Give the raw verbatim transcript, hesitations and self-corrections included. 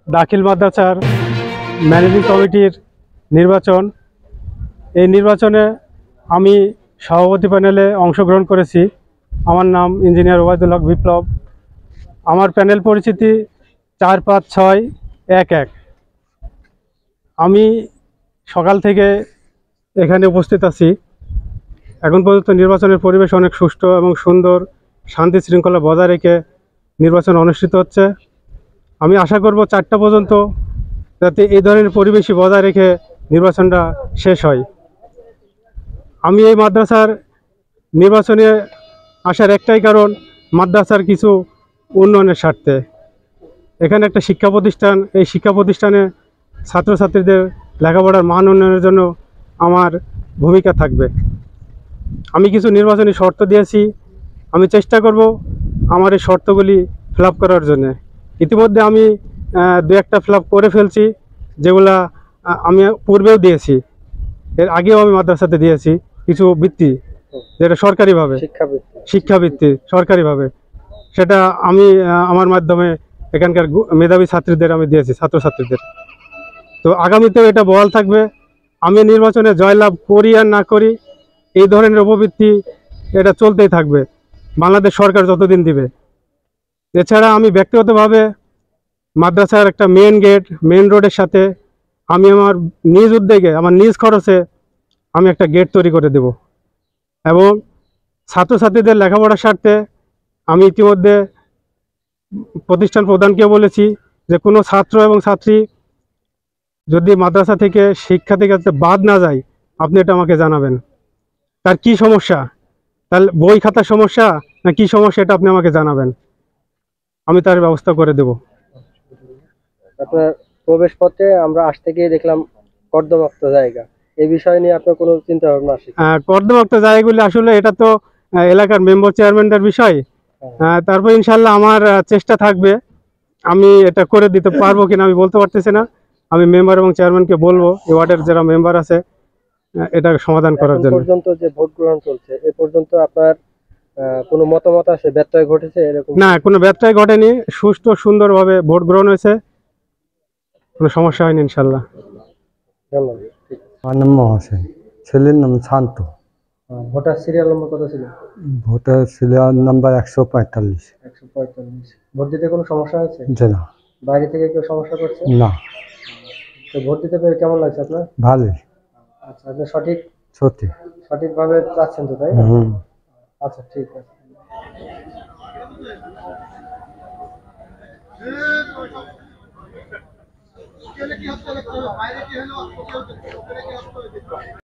দাখিল মাদ্রাসার ম্যানেজিং কমিটির নির্বাচন। এই নির্বাচনে আমি সভাপতি প্যানেলে অংশগ্রহণ করেছি। আমার নাম ইঞ্জিনিয়ার ওবায়দুল হক বিপ্লব। আমার প্যানেল পরিচিতি চার পাঁচ ছয় এক এক। আমি সকাল থেকে এখানে উপস্থিত আছি। এখন পর্যন্ত নির্বাচনের পরিবেশ অনেক সুষ্ঠু এবং সুন্দর, শান্তি শৃঙ্খলা বজায় রেখে নির্বাচন অনুষ্ঠিত হচ্ছে। আমি আশা করব চারটা পর্যন্ত যাতে এই ধরনের পরিবেশই বজায় রেখে নির্বাচনটা শেষ হয়। আমি এই মাদ্রাসার নির্বাচনে আসার একটাই কারণ, মাদ্রাসার কিছু উন্নয়নের স্বার্থে। এখানে একটা শিক্ষা প্রতিষ্ঠান, এই শিক্ষা প্রতিষ্ঠানে ছাত্রছাত্রীদের লেখাপড়ার মান উন্নয়নের জন্য আমার ভূমিকা থাকবে। আমি কিছু নির্বাচনী শর্ত দিয়েছি, আমি চেষ্টা করব আমার এই শর্তগুলি ফিল আপ করার জন্যে। ইতিমধ্যে আমি দু একটা ফিল আপ করে ফেলছি, যেগুলা আমি পূর্বেও দিয়েছি, এর আগেও আমি মাদ্রাসাতে দিয়েছি কিছু বৃত্তি, যেটা সরকারিভাবে শিক্ষাবৃত্তি শিক্ষাবৃত্তি সরকারিভাবে, সেটা আমি আমার মাধ্যমে এখানকার মেধাবী ছাত্রীদের আমি দিয়েছি, ছাত্রছাত্রীদের। তো আগামীতেও এটা বহাল থাকবে। আমি নির্বাচনে জয়লাভ করি আর না করি, এই ধরনের উপবৃত্তি এটা চলতেই থাকবে বাংলাদেশ সরকার যতদিন দিবে। এছাড়া আমি ব্যক্তিগতভাবে মাদ্রাসার একটা মেন গেট, মেন রোডের সাথে আমি আমার নিজ উদ্যোগে, আমার নিজ খরচে আমি একটা গেট তৈরি করে দেব। এবং ছাত্রছাত্রীদের লেখাপড়ার স্বার্থে আমি ইতিমধ্যে প্রতিষ্ঠান প্রধানকেও বলেছি যে কোনো ছাত্র এবং ছাত্রী যদি মাদ্রাসা থেকে শিক্ষা থেকে বাদ না যায়, আপনি এটা আমাকে জানাবেন। তার কি সমস্যা, তার বই খাতার সমস্যা না কি সমস্যা, এটা আপনি আমাকে জানাবেন, আমি তার ব্যবস্থা করে দেব। আপনার প্রবেশ পথে আমরা আসতে গিয়ে দেখলাম কর্দমাক্ত জায়গা, এই বিষয় নিয়ে আপনার কোনো চিন্তা ভাবনা আছে? কর্দমাক্ত জায়গাগুলি আসলে এটা তো এলাকার মেম্বার চেয়ারম্যানদের বিষয়। তারপর ইনশাল্লাহ আমার চেষ্টা থাকবে, আমি এটা করে দিতে পারবো কিনা আমি বলতে পারতেছি না। আমি মেম্বার এবং চেয়ারম্যানকে বলবো, এই ওয়ার্ডের যারা মেম্বার আছে, এটা সমাধান করার জন্য। পর্যন্ত যে ভোট গ্রহণ চলছে, এ পর্যন্ত আপনার কোনো মতামত আছে, ব্যত্যয় ঘটেছে এরকম? না, কোনো ব্যত্যয় ঘটেনি, সুষ্ঠু সুন্দরভাবে ভোট গ্রহণ হয়েছে, কোনো সমস্যা হয়নি ইনশাল্লাহ। ধন্যবাদ। আমার নাম মহাসেন, ছেলের নাম শান্ত। ভোটার সিরিয়াল নম্বর কত ছিল? ভোটার সিরিয়াল নাম্বার একশো পঁয়তাল্লিশ। একশো পঁয়তাল্লিশ। ভোট দিতে কোনো সমস্যা হয়েছে? জি না। বাইরে থেকে কেউ সমস্যা করছে? না। তো ভোট দিতে পেরে কেমন লাগছে আপনার? ভালোই। আচ্ছা, আপনি সঠিক সত্যি সঠিকভাবে চাচ্ছেন তো, তাই? হুম। আচ্ছা, ঠিক আছে।